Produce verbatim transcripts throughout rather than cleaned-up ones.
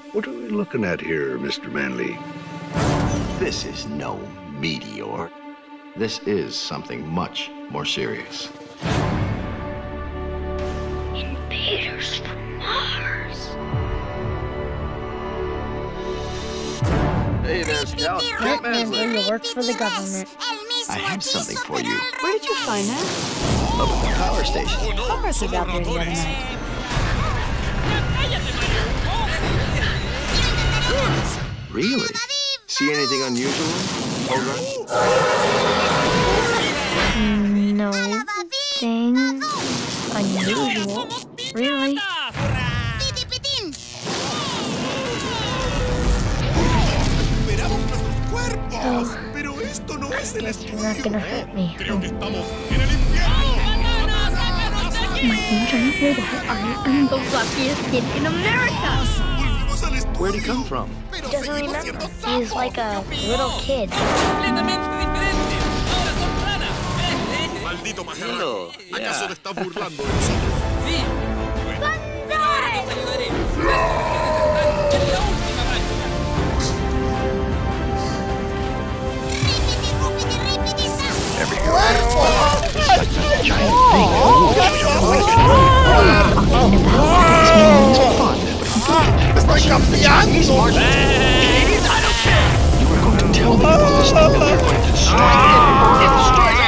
What are we looking at here, Mister Manley? This is no meteor. This is something much more serious. Invaders from Mars. Hey there, Scout. Grant Manley works for the government. I have something for you. Where did you find that? Up at the power station. Congress was out there the other night. Really? See anything unusual, Hogarth? Nothing unusual, really. Oh, I guess you're not gonna hurt me. Huh? My name's Johnny. I am the luckiest kid in America. Where'd he come from? He doesn't remember. He's like a little kid. Maldito Hello. majarraco. ¿Acaso Yeah. te estás burlando de nosotros? Sí. Ahora los ayudaré. Es la última ¡Estoy cambiando! You are going to tell me about this thing that we're going to strike it. It strikes.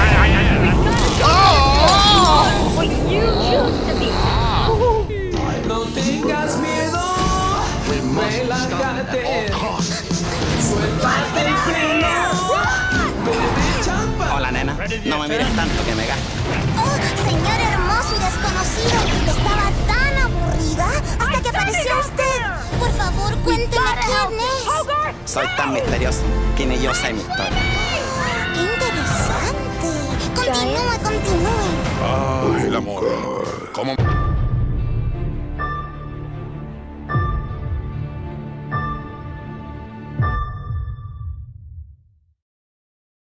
What you choose to be. No tengas miedo, We must stop relájate. at all costs. Suéltate el freno. Bebe champa. Hola, nena. No me mires tanto que me gasto. Oh, señor hermoso y desconocido, estaba tan aburrida hasta que apareció usted. Por favor, cuénteme quién es. Soy tan misterioso que ni yo sé mi historia. ¡Qué interesante! Continúe, continúe. Ay, el amor. ¿Cómo?